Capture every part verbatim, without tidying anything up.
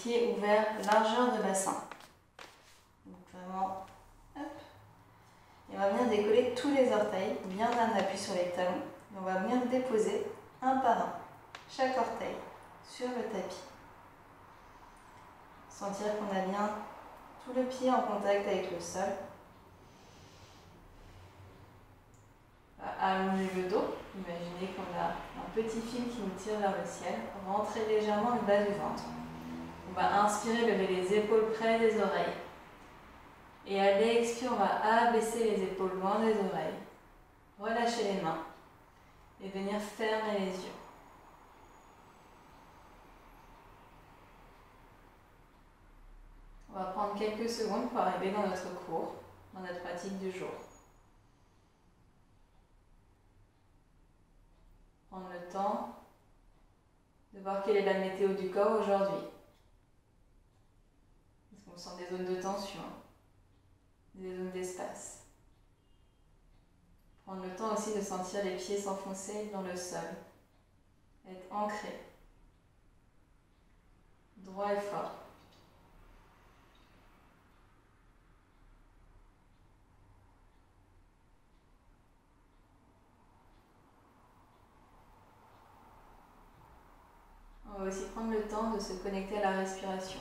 pieds ouverts, largeur de bassin. Donc vraiment, hop. Et on va venir décoller tous les orteils, bien un appui sur les talons. Et on va venir déposer un par un chaque orteil sur le tapis. Sentir qu'on a bien tout le pied en contact avec le sol. Allonger le dos. Imaginez qu'on a un petit fil qui nous tire vers le ciel. Rentrez légèrement le bas du ventre. On va inspirer, lever les épaules près des oreilles. Et à l'expire, on va abaisser les épaules loin des oreilles. Relâcher les mains. Et venir fermer les yeux. On va prendre quelques secondes pour arriver dans notre cours, dans notre pratique du jour. Prendre le temps de voir quelle est la météo du corps aujourd'hui. Est-ce qu'on sent des zones de tension, des zones d'espace? Prendre le temps aussi de sentir les pieds s'enfoncer dans le sol, être ancré, droit et fort. On va aussi prendre le temps de se connecter à la respiration.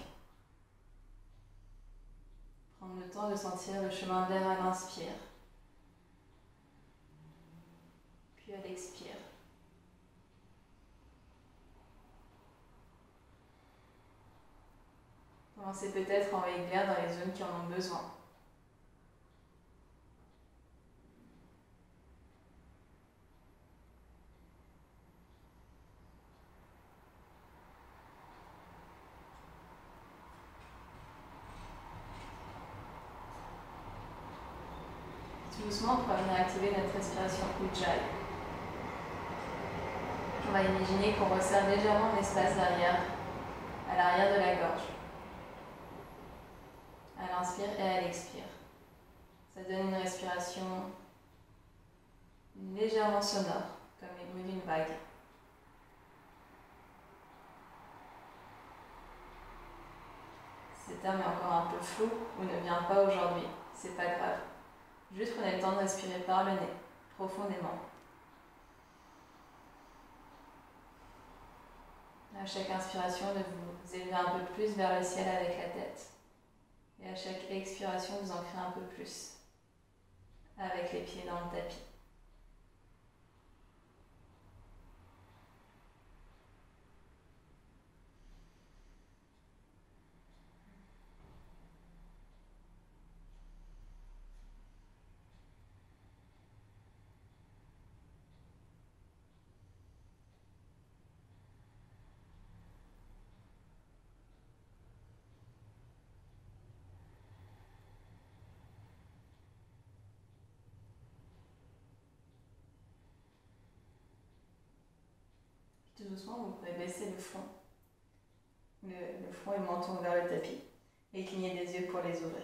Prendre le temps de sentir le chemin de l'air à l'inspire, puis à l'expire. Commencez peut-être à envoyer de l'air dans les zones qui en ont besoin. Tout doucement, on va venir activer notre respiration Ujjayi. On va imaginer qu'on resserre légèrement l'espace derrière, à l'arrière de la gorge. À l'inspire et à l'expire. Ça donne une respiration légèrement sonore, comme les bruits d'une vague. Ce terme est encore un peu flou ou ne vient pas aujourd'hui, c'est pas grave. Juste prenez le temps de respirer par le nez, profondément. À chaque inspiration, de vous élever un peu plus vers le ciel avec la tête. Et à chaque expiration, vous ancrez un peu plus avec les pieds dans le tapis. Tout doucement, vous pouvez baisser le front, le, le front et le menton vers le tapis, et cligner des yeux pour les ouvrir.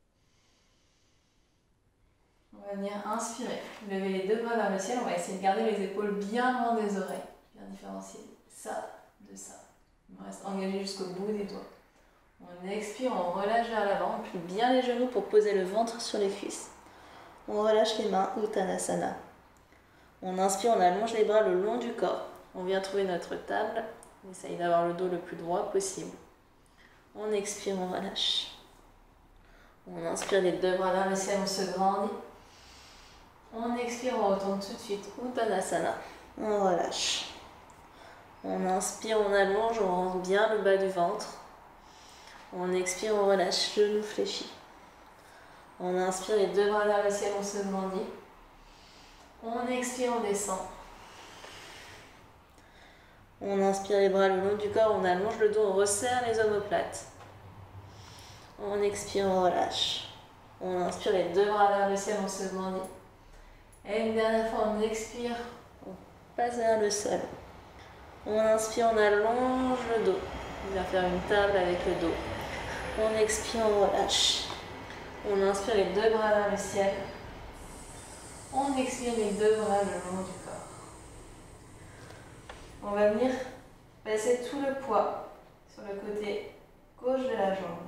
On va venir inspirer, lever les deux bras vers le ciel, on va essayer de garder les épaules bien loin des oreilles, bien différencier ça de ça. On reste engagé jusqu'au bout des doigts. On expire, on relâche vers l'avant, on plie bien les genoux pour poser le ventre sur les cuisses. On relâche les mains, Uttanasana. On inspire, on allonge les bras le long du corps. On vient trouver notre table, on essaye d'avoir le dos le plus droit possible. On expire, on relâche. On inspire les deux bras vers le ciel, on se grandit. On expire, on retourne tout de suite, Uttanasana. On relâche. On inspire, on allonge, on rentre bien le bas du ventre. On expire, on relâche, genoux fléchis. On inspire, les deux bras vers le ciel, on se grandit. On expire, on descend. On inspire les bras le long du corps, on allonge le dos, on resserre les omoplates. On expire, on relâche. On inspire les deux bras vers le ciel, on se grandit. Et une dernière fois, on expire, on passe vers le sol. On inspire, on allonge le dos. On vient faire une table avec le dos. On expire, on relâche. On inspire les deux bras vers le ciel. On expire les deux bras le long du corps. On va venir passer tout le poids sur le côté gauche de la jambe.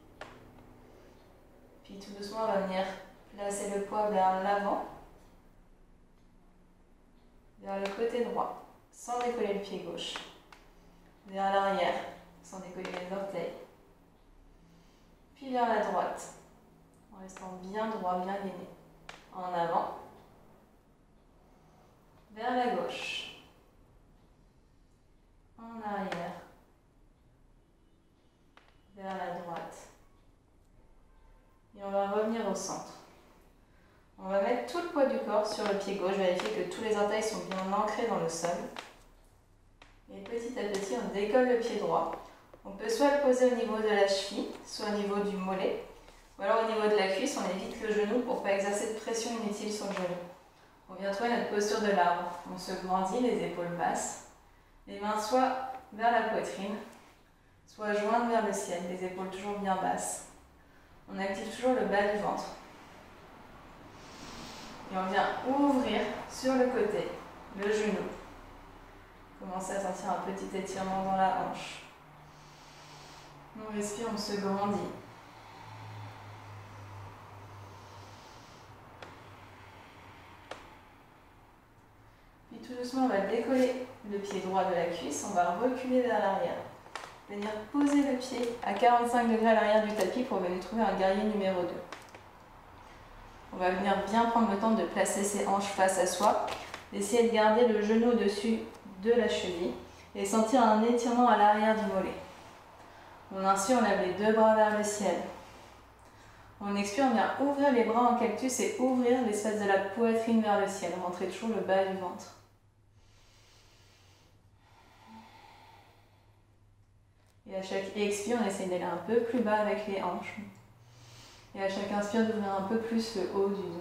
Puis tout doucement, on va venir placer le poids vers l'avant, vers le côté droit, sans décoller le pied gauche, vers l'arrière, sans décoller les orteils, puis vers la droite, en restant bien droit, bien gainé, en avant, vers la gauche, en arrière, vers la droite, et on va revenir au centre. On va mettre tout le poids du corps sur le pied gauche, vérifier que tous les orteils sont bien ancrés dans le sol. Et petit à petit, on décolle le pied droit. On peut soit le poser au niveau de la cheville, soit au niveau du mollet, ou alors au niveau de la cuisse, on évite le genou pour ne pas exercer de pression inutile sur le genou. On vient trouver notre posture de l'arbre. On se grandit, les épaules basses, les mains soit vers la poitrine, soit jointes vers le ciel, les épaules toujours bien basses. On active toujours le bas du ventre. Et on vient ouvrir sur le côté, le genou. Commencez à sentir un petit étirement dans la hanche. On respire, on se grandit. Puis tout doucement, on va décoller le pied droit de la cuisse, on va reculer vers l'arrière. Venir poser le pied à quarante-cinq degrés à l'arrière du tapis pour venir trouver un guerrier numéro deux. On va venir bien prendre le temps de placer ses hanches face à soi, d'essayer de garder le genou au-dessus de la cheville et sentir un étirement à l'arrière du mollet. On inspire, on lève les deux bras vers le ciel. On expire, on vient ouvrir les bras en cactus et ouvrir l'espace de la poitrine vers le ciel. Rentrez toujours le bas du ventre. Et à chaque expire, on essaie d'aller un peu plus bas avec les hanches. Et à chaque inspire, d'ouvrir un peu plus le haut du dos.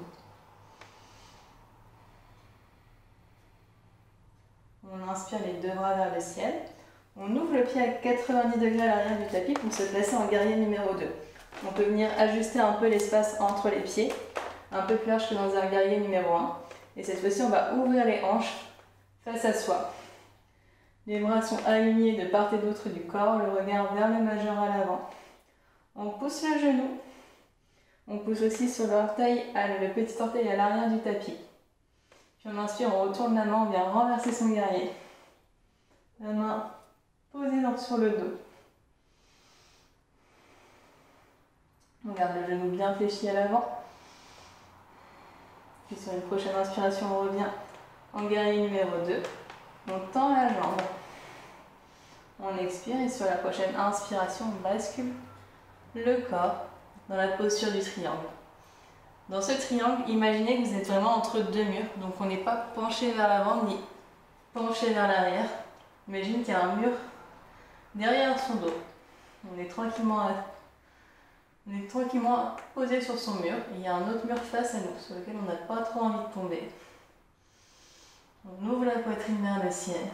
On inspire les deux bras vers le ciel. On ouvre le pied à quatre-vingt-dix degrés à l'arrière du tapis pour se placer en guerrier numéro deux. On peut venir ajuster un peu l'espace entre les pieds, un peu plus large que dans un guerrier numéro un. Et cette fois-ci, on va ouvrir les hanches face à soi. Les bras sont alignés de part et d'autre du corps, le regard vers le majeur à l'avant. On pousse le genou. On pousse aussi sur l'orteil, le petit orteil à l'arrière du tapis. Puis on inspire, on retourne la main, on vient renverser son guerrier. La main posée sur le dos. On garde le genou bien fléchi à l'avant. Puis sur une prochaine inspiration, on revient en guerrier numéro deux. On tend la jambe. On expire et sur la prochaine inspiration, on bascule le corps dans la posture du triangle. Dans ce triangle, imaginez que vous êtes vraiment entre deux murs. Donc on n'est pas penché vers l'avant ni penché vers l'arrière. Imagine qu'il y a un mur derrière son dos. On est tranquillement, à... on est tranquillement posé sur son mur. Et il y a un autre mur face à nous, sur lequel on n'a pas trop envie de tomber. On ouvre la poitrine vers le ciel.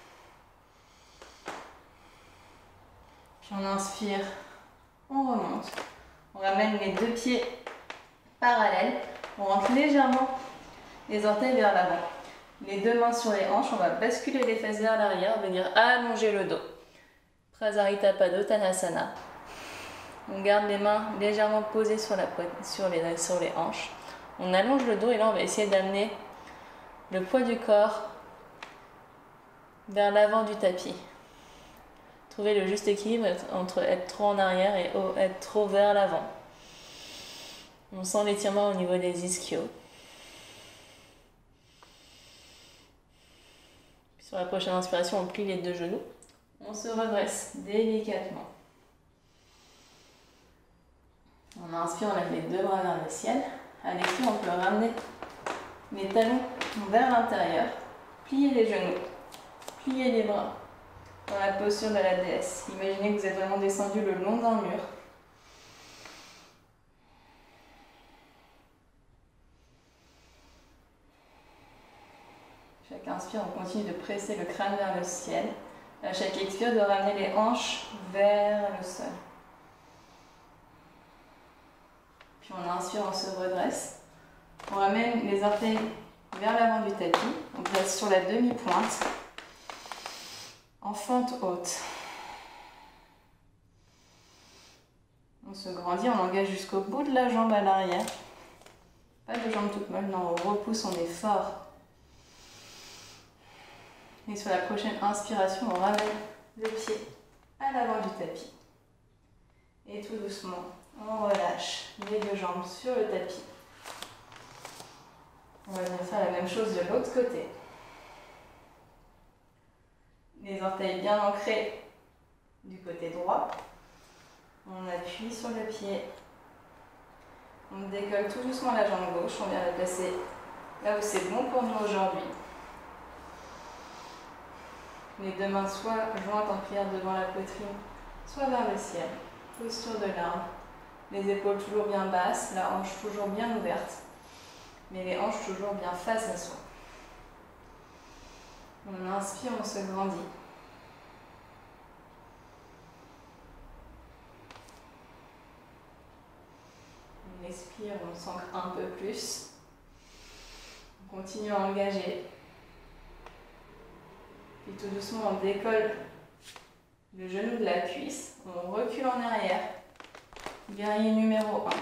Puis on inspire, on remonte. On ramène les deux pieds parallèles. On rentre légèrement les orteils vers l'avant. Les deux mains sur les hanches, on va basculer les fesses vers l'arrière, venir allonger le dos. Prasarita Padottanasana. On garde les mains légèrement posées sur, la sur, les, sur les hanches. On allonge le dos et là on va essayer d'amener le poids du corps vers l'avant du tapis. Trouver le juste équilibre entre être trop en arrière et être trop vers l'avant. On sent l'étirement au niveau des ischios. Puis sur la prochaine inspiration, on plie les deux genoux. On se redresse délicatement. On inspire, on lève les deux bras vers le ciel. À l'expire, on peut ramener les talons vers l'intérieur. Plier les genoux. Plier les bras. Dans la posture de la déesse. Imaginez que vous êtes vraiment descendu le long d'un mur. Chaque inspire, on continue de presser le crâne vers le ciel. À chaque expire, de ramener les hanches vers le sol. Puis on inspire, on se redresse. On ramène les orteils vers l'avant du tapis. On place sur la demi-pointe. En fente haute. On se grandit, on engage jusqu'au bout de la jambe à l'arrière. Pas de jambes toutes molles, non, on repousse, on est fort. Et sur la prochaine inspiration, on ramène le pied à l'avant du tapis. Et tout doucement, on relâche les deux jambes sur le tapis. On va venir faire la même chose de l'autre côté. Les orteils bien ancrés du côté droit. On appuie sur le pied. On décolle tout doucement la jambe gauche. On vient la placer là où c'est bon pour nous aujourd'hui. Les deux mains soit jointes en prière devant la poitrine, soit vers le ciel. Posture de l'arbre. Les épaules toujours bien basses, la hanche toujours bien ouverte, mais les hanches toujours bien face à soi. On inspire, on se grandit. On expire, on s'ancre un peu plus. On continue à engager. Puis tout doucement, on décolle le genou de la cuisse. On recule en arrière. Guerrier numéro un.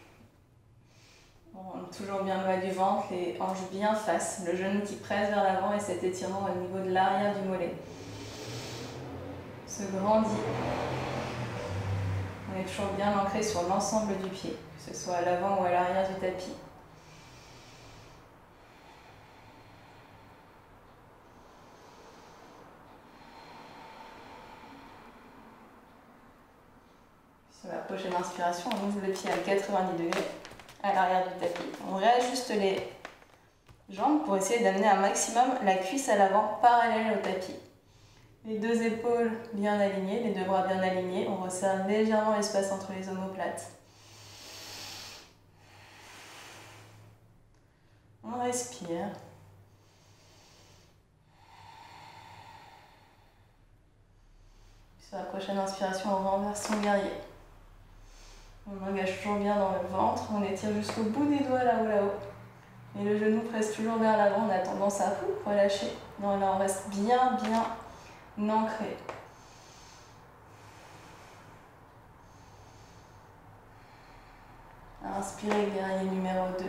On rentre toujours bien le bas du ventre, les hanches bien face, le genou qui presse vers l'avant et cet étirement au niveau de l'arrière du mollet. On se grandit. On est toujours bien ancré sur l'ensemble du pied, que ce soit à l'avant ou à l'arrière du tapis. Sur la prochaine inspiration, on ouvre le pied à quatre-vingt-dix degrés à l'arrière du tapis. On réajuste les jambes pour essayer d'amener un maximum la cuisse à l'avant parallèle au tapis. Les deux épaules bien alignées, les deux bras bien alignés. On resserre légèrement l'espace entre les omoplates. On respire. Sur la prochaine inspiration, on renverse son guerrier. On engage toujours bien dans le ventre, on étire jusqu'au bout des doigts là-haut, là-haut. Et le genou presse toujours vers l'avant, on a tendance à ouf, relâcher. Non, là on reste bien, bien ancré. Inspirez, guerrier numéro deux.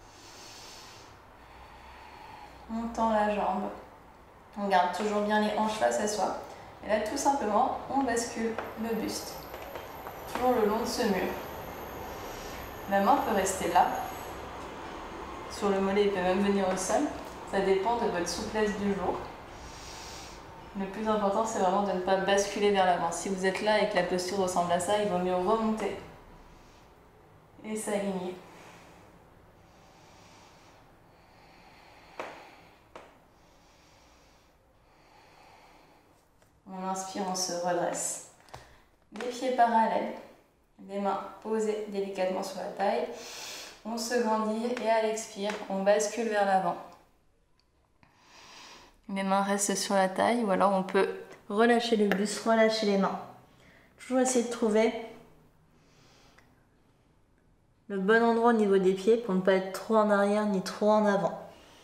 On tend la jambe. On garde toujours bien les hanches face à soi. Et là, tout simplement, on bascule le buste. Toujours le long de ce mur. La main peut rester là. Sur le mollet, il peut même venir au sol. Ça dépend de votre souplesse du jour. Le plus important, c'est vraiment de ne pas basculer vers l'avant. Si vous êtes là et que la posture ressemble à ça, il vaut mieux remonter et s'aligner. On inspire, on se redresse. Les pieds parallèles, les mains posées délicatement sur la taille. On se grandit et à l'expire, on bascule vers l'avant. Les mains restent sur la taille ou alors on peut relâcher le buste, relâcher les mains. Toujours essayer de trouver le bon endroit au niveau des pieds pour ne pas être trop en arrière ni trop en avant.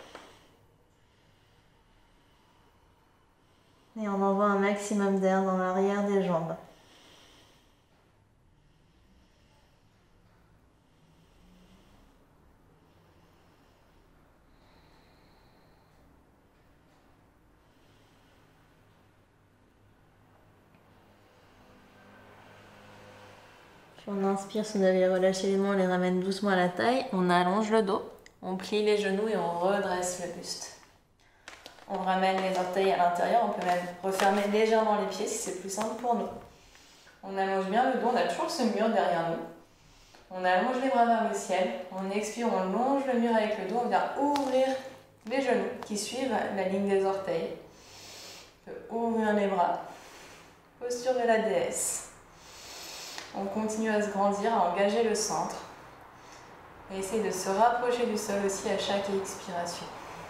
Et on envoie un maximum d'air dans l'arrière des jambes. On inspire, si vous avez relâché les mains, on les ramène doucement à la taille. On allonge le dos, on plie les genoux et on redresse le buste. On ramène les orteils à l'intérieur, on peut même refermer légèrement les pieds si c'est plus simple pour nous. On allonge bien le dos, on a toujours ce mur derrière nous. On allonge les bras vers le ciel, on expire, on longe le mur avec le dos, on vient ouvrir les genoux qui suivent la ligne des orteils. On peut ouvrir les bras, posture de la déesse. On continue à se grandir, à engager le centre. Et essayer de se rapprocher du sol aussi à chaque expiration.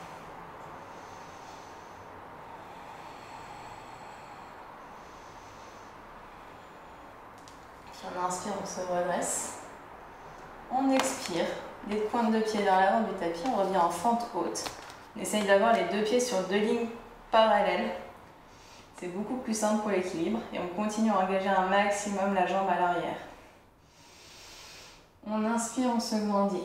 Puis on inspire, on se redresse. On expire, les pointes de pied vers l'avant du tapis, on revient en fente haute. On essaye d'avoir les deux pieds sur deux lignes parallèles. C'est beaucoup plus simple pour l'équilibre et on continue à engager un maximum la jambe à l'arrière. On inspire, on se grandit.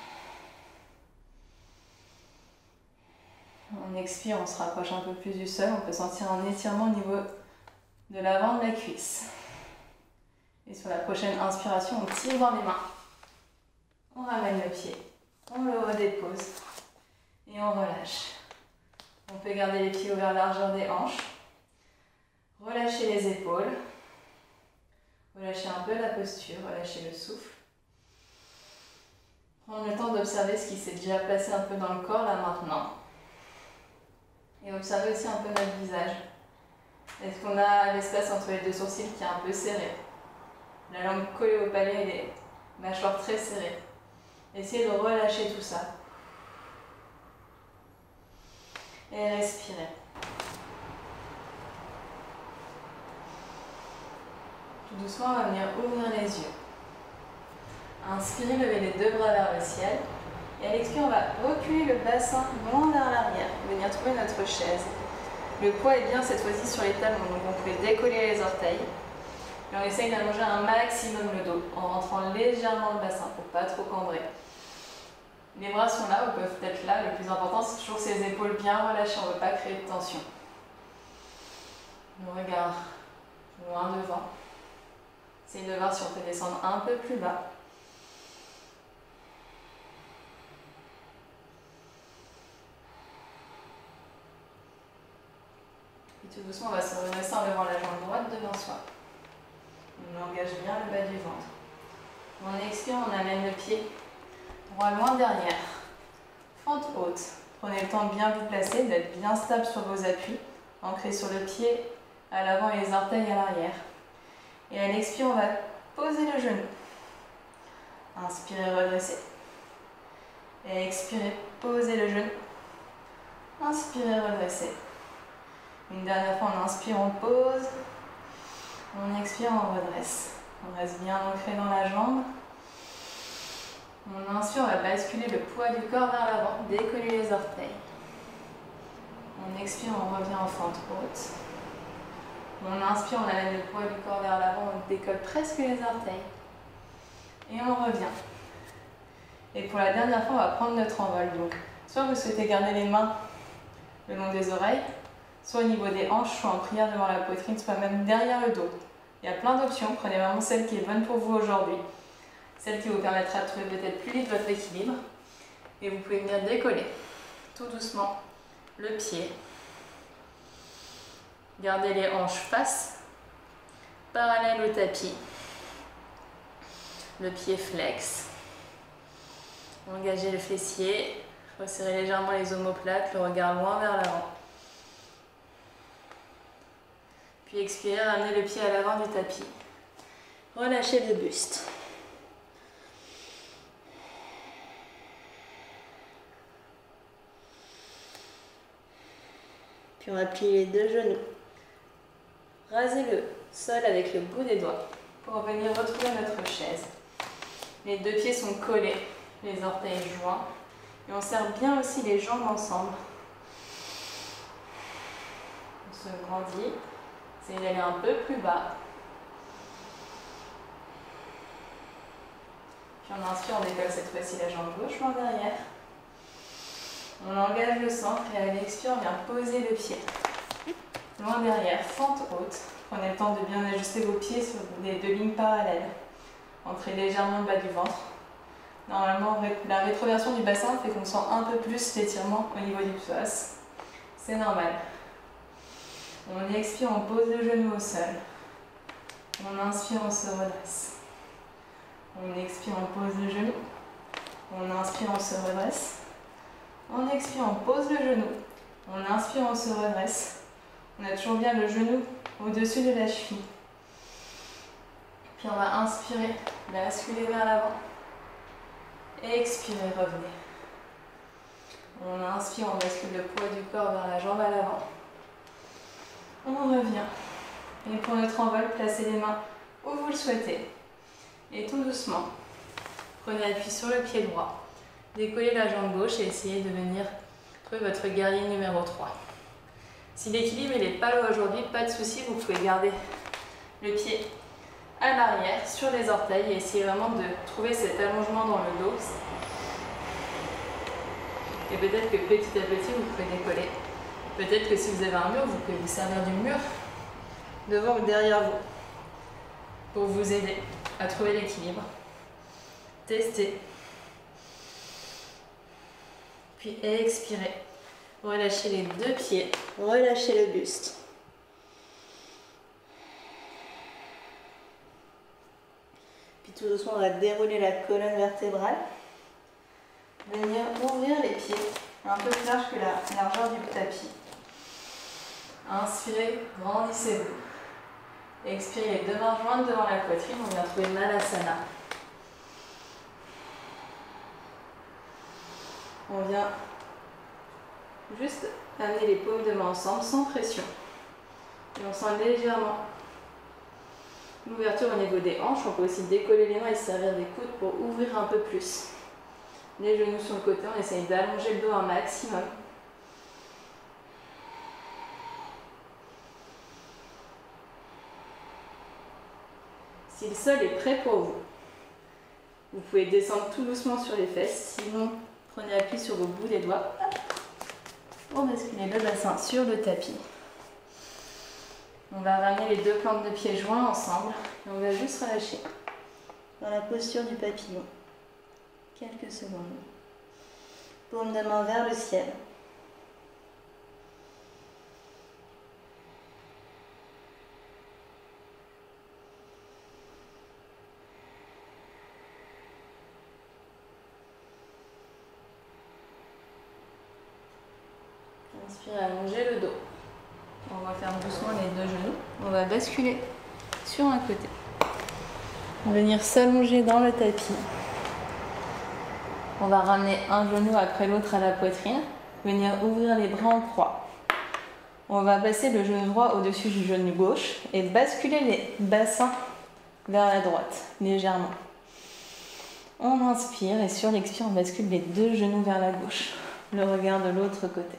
On expire, on se rapproche un peu plus du sol. On peut sentir un étirement au niveau de l'avant de la cuisse. Et sur la prochaine inspiration, on tire dans les mains. On ramène le pied. On le redépose. Et on relâche. On peut garder les pieds ouverts largeur des hanches. Relâchez les épaules. Relâchez un peu la posture, relâchez le souffle. Prendre le temps d'observer ce qui s'est déjà passé un peu dans le corps là maintenant. Et observez aussi un peu notre visage. Est-ce qu'on a l'espace entre les deux sourcils qui est un peu serré? La langue collée au palais et les mâchoires très serrées. Essayez de relâcher tout ça. Et respirez. Tout doucement, on va venir ouvrir les yeux. Inspirez, levez les deux bras vers le ciel. Et à l'expire, on va reculer le bassin loin vers l'arrière. Venir trouver notre chaise. Le poids est bien cette fois-ci sur les talons, donc vous pouvez décoller les orteils. Et on essaye d'allonger un maximum le dos, en rentrant légèrement le bassin pour pas trop cambrer. Les bras sont là, ou peuvent être là. Le plus important, c'est toujours ces épaules bien relâchées, on ne veut pas créer de tension. Le regard loin devant. Essayez de voir si on peut descendre un peu plus bas. Et tout doucement, on va se redresser en levant la jambe droite devant soi. On engage bien le bas du ventre. On expire, on amène le pied droit loin derrière. Fente haute. Prenez le temps de bien vous placer, d'être bien stable sur vos appuis. Ancré sur le pied à l'avant et les orteils à l'arrière. Et à l'expire, on va poser le genou. Inspirez, redressez. Et expirez, posez le genou. Inspirez, redressez. Une dernière fois, on inspire, on pose. On expire, on redresse. On reste bien ancré dans la jambe. On inspire, on va basculer le poids du corps vers l'avant, décoller les orteils. On expire, on revient en fente haute. On inspire, on amène le poids du corps vers l'avant, on décolle presque les orteils. Et on revient. Et pour la dernière fois, on va prendre notre envol. Donc, soit vous souhaitez garder les mains le long des oreilles, soit au niveau des hanches, soit en prière devant la poitrine, soit même derrière le dos. Il y a plein d'options, prenez vraiment celle qui est bonne pour vous aujourd'hui. Celle qui vous permettra de trouver peut-être plus vite votre équilibre. Et vous pouvez venir décoller tout doucement le pied. Gardez les hanches face, parallèle au tapis. Le pied flex. Engagez le fessier. Resserrez légèrement les omoplates, le regard loin vers l'avant. Puis expirez, ramenez le pied à l'avant du tapis. Relâchez le buste. Puis on va plier les deux genoux. Rasez le sol avec le bout des doigts pour venir retrouver notre chaise. Les deux pieds sont collés, les orteils joints. Et on serre bien aussi les jambes ensemble. On se grandit. Essayez d'aller un peu plus bas. Puis on inspire, on décolle cette fois-ci la jambe gauche loin derrière. On engage le centre et à l'expire, on vient poser le pied. Loin derrière, fente haute. Prenez le temps de bien ajuster vos pieds sur les deux lignes parallèles. Entrez légèrement le bas du ventre. Normalement, la rétroversion du bassin fait qu'on sent un peu plus l'étirement au niveau du psoas. C'est normal. On expire, on pose le genou au sol. On inspire, on se redresse. On expire, on pose le genou. On inspire, on se redresse. On expire, on pose le genou. On inspire, on se redresse. On a toujours bien le genou au-dessus de la cheville. Puis on va inspirer, basculer vers l'avant. Expirez, revenez. On inspire, on bascule le poids du corps vers la jambe à l'avant. On revient. Et pour notre envol, placez les mains où vous le souhaitez. Et tout doucement, prenez appui sur le pied droit. Décollez la jambe gauche et essayez de venir trouver votre guerrier numéro trois. Si l'équilibre n'est pas là aujourd'hui, pas de souci, vous pouvez garder le pied à l'arrière sur les orteils et essayez vraiment de trouver cet allongement dans le dos. Et peut-être que petit à petit vous pouvez décoller. Peut-être que si vous avez un mur, vous pouvez vous servir du mur devant ou derrière vous pour vous aider à trouver l'équilibre. Testez. Puis expirez. Relâchez les deux pieds. Relâchez le buste. Puis tout doucement, on va dérouler la colonne vertébrale. Venir ouvrir les pieds un peu plus large que la largeur du tapis. Inspirez, grandissez-vous. Expirez, deux mains jointes devant la poitrine, on vient trouver Malasana. On vient juste amener les paumes de main ensemble sans pression. Et on sent légèrement l'ouverture au niveau des hanches. On peut aussi décoller les mains et se servir des coudes pour ouvrir un peu plus. Les genoux sur le côté, on essaye d'allonger le dos un maximum. Si le sol est prêt pour vous, vous pouvez descendre tout doucement sur les fesses. Sinon, prenez appui sur vos bouts des doigts pour basculer le bassin sur le tapis. On va ramener les deux plantes de pieds joints ensemble et on va juste relâcher dans la posture du papillon. Quelques secondes. Paume de main vers le ciel. Inspirez, allongez le dos. On va faire doucement les deux genoux. On va basculer sur un côté. Venir s'allonger dans le tapis. On va ramener un genou après l'autre à la poitrine. Venir ouvrir les bras en croix. On va passer le genou droit au-dessus du genou gauche et basculer les bassins vers la droite, légèrement. On inspire et sur l'expire, on bascule les deux genoux vers la gauche. Le regard de l'autre côté.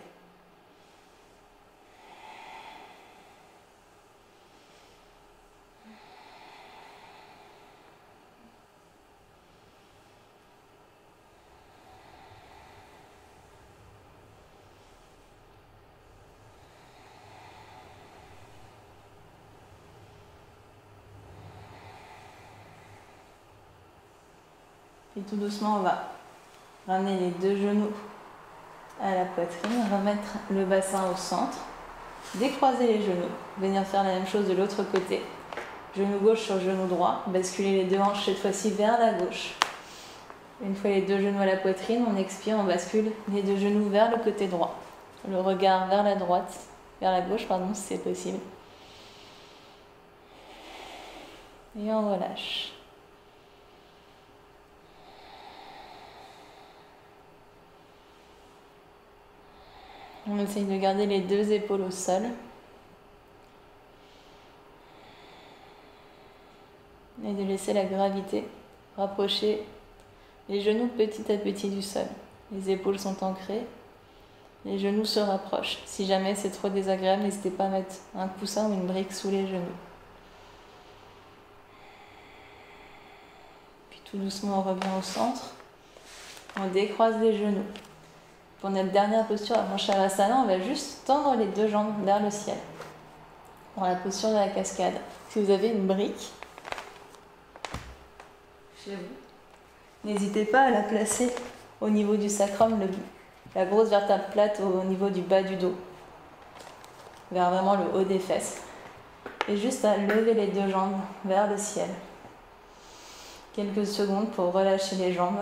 Et tout doucement, on va ramener les deux genoux à la poitrine, remettre le bassin au centre, décroiser les genoux, venir faire la même chose de l'autre côté. Genou gauche sur genou droit, basculer les deux hanches cette fois-ci vers la gauche. Une fois les deux genoux à la poitrine, on expire, on bascule les deux genoux vers le côté droit. Le regard vers la droite, vers la gauche, pardon, si c'est possible. Et on relâche. On essaye de garder les deux épaules au sol. Et de laisser la gravité rapprocher les genoux petit à petit du sol. Les épaules sont ancrées. Les genoux se rapprochent. Si jamais c'est trop désagréable, n'hésitez pas à mettre un coussin ou une brique sous les genoux. Puis tout doucement, on revient au centre. On décroise les genoux. Pour notre dernière posture avant Shavasana, on va juste tendre les deux jambes vers le ciel. Dans la posture de la cascade. Si vous avez une brique chez vous, n'hésitez pas à la placer au niveau du sacrum, le, la grosse vertèbre plate au niveau du bas du dos, vers vraiment le haut des fesses. Et juste à lever les deux jambes vers le ciel. Quelques secondes pour relâcher les jambes.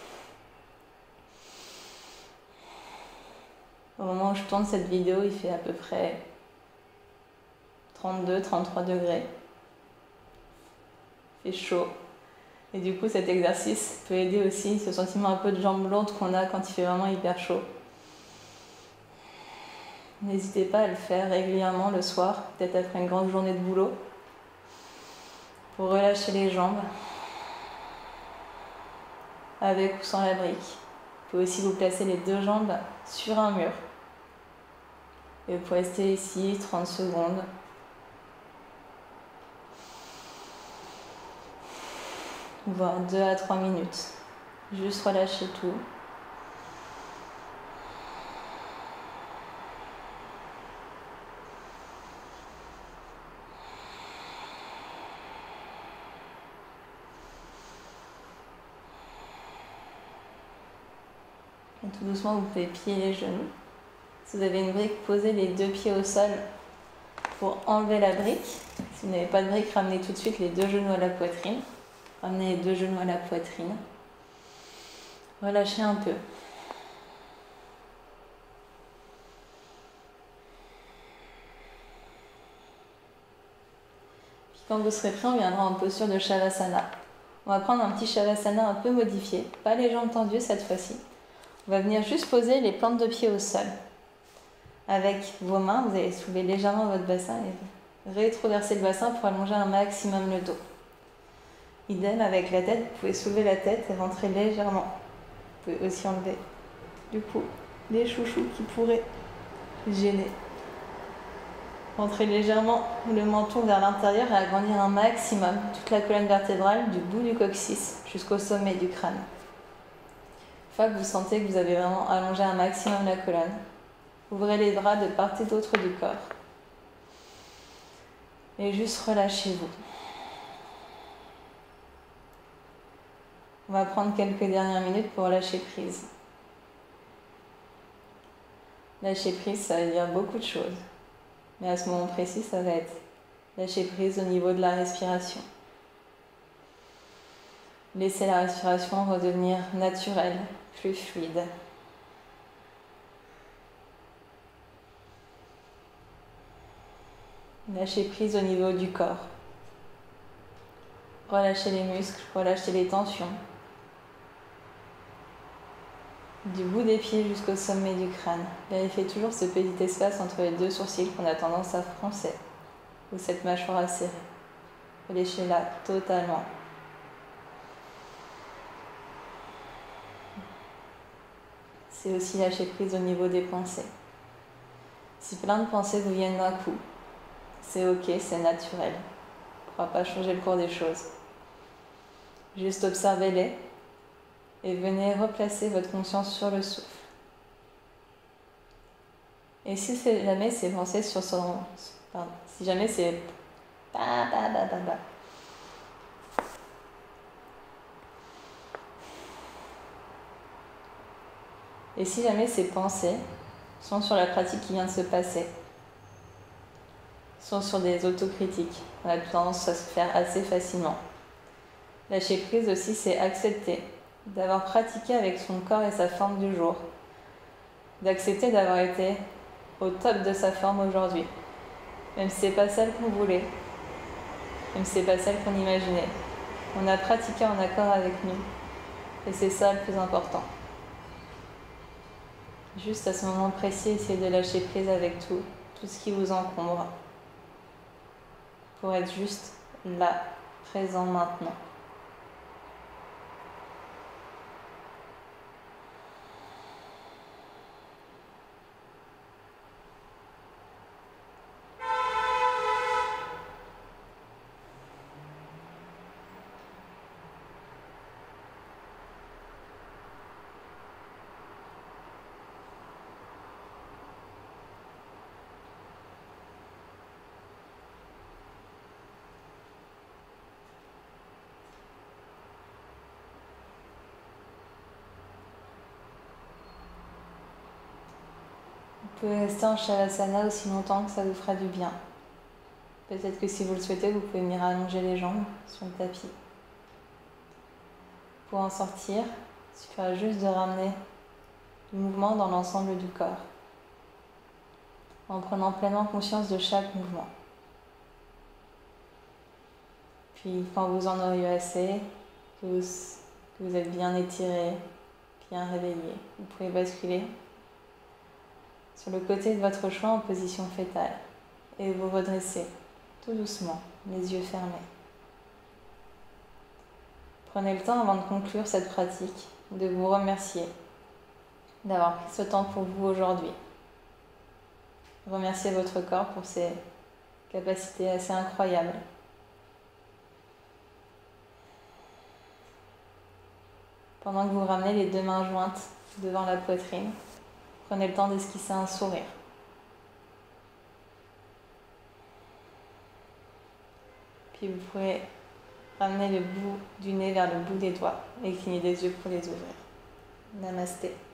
Au moment où je tourne cette vidéo, il fait à peu près trente-deux à trente-trois degrés. Il fait chaud. Et du coup, cet exercice peut aider aussi ce sentiment un peu de jambes lourdes qu'on a quand il fait vraiment hyper chaud. N'hésitez pas à le faire régulièrement le soir, peut-être après une grande journée de boulot, pour relâcher les jambes, avec ou sans la brique. Vous pouvez aussi vous placer les deux jambes sur un mur. Et vous pouvez rester ici trente secondes. voire deux à trois minutes. Juste relâchez tout. Et tout doucement, vous pouvez plier les genoux. Si vous avez une brique, posez les deux pieds au sol pour enlever la brique. Si vous n'avez pas de brique, ramenez tout de suite les deux genoux à la poitrine. Ramenez les deux genoux à la poitrine. Relâchez un peu. Puis quand vous serez prêt, on viendra en posture de Shavasana. On va prendre un petit Shavasana un peu modifié, pas les jambes tendues cette fois-ci. On va venir juste poser les plantes de pied au sol. Avec vos mains, vous allez soulever légèrement votre bassin et rétroverser le bassin pour allonger un maximum le dos. Idem avec la tête, vous pouvez soulever la tête et rentrer légèrement. Vous pouvez aussi enlever du coup les chouchous qui pourraient gêner. Rentrez légèrement le menton vers l'intérieur et agrandir un maximum toute la colonne vertébrale du bout du coccyx jusqu'au sommet du crâne. Une fois que vous sentez que vous avez vraiment allongé un maximum la colonne, ouvrez les bras de part et d'autre du corps. Et juste relâchez-vous. On va prendre quelques dernières minutes pour lâcher prise. Lâcher prise, ça veut dire beaucoup de choses. Mais à ce moment précis, ça va être lâcher prise au niveau de la respiration. Laissez la respiration redevenir naturelle, plus fluide. Lâchez prise au niveau du corps. Relâchez les muscles, relâchez les tensions. Du bout des pieds jusqu'au sommet du crâne. Vérifiez toujours ce petit espace entre les deux sourcils qu'on a tendance à froncer, ou cette mâchoire acérée. Relâchez-la totalement. C'est aussi lâcher prise au niveau des pensées. Si plein de pensées vous viennent d'un coup, c'est ok, c'est naturel. On ne pourra pas changer le cours des choses. Juste observez-les et venez replacer votre conscience sur le souffle. Et si jamais ces pensées sur son... Pardon, si jamais c'est... Bah, bah, bah, bah, bah. Et si jamais ces pensées sont sur la pratique qui vient de se passer, sont sur des autocritiques, on a tendance à se faire assez facilement. Lâcher prise aussi, c'est accepter d'avoir pratiqué avec son corps et sa forme du jour, d'accepter d'avoir été au top de sa forme aujourd'hui, même si ce n'est pas celle qu'on voulait, même si ce n'est pas celle qu'on imaginait. On a pratiqué en accord avec nous, et c'est ça le plus important. Juste à ce moment précis, essayez de lâcher prise avec tout, tout ce qui vous encombre, pour être juste là, présent maintenant. Vous pouvez rester en Shavasana aussi longtemps que ça vous fera du bien. Peut-être que si vous le souhaitez, vous pouvez venir allonger les jambes sur le tapis. Pour en sortir, il suffira juste de ramener du mouvement dans l'ensemble du corps, en prenant pleinement conscience de chaque mouvement. Puis quand vous en aurez eu assez, que vous, que vous êtes bien étiré, bien réveillé, vous pouvez basculer sur le côté de votre choix en position fétale et vous redressez tout doucement, les yeux fermés. Prenez le temps avant de conclure cette pratique de vous remercier d'avoir pris ce temps pour vous aujourd'hui. Remerciez votre corps pour ses capacités assez incroyables. Pendant que vous ramenez les deux mains jointes devant la poitrine, prenez le temps d'esquisser un sourire. Puis vous pouvez ramener le bout du nez vers le bout des doigts et cligner des yeux pour les ouvrir. Namasté.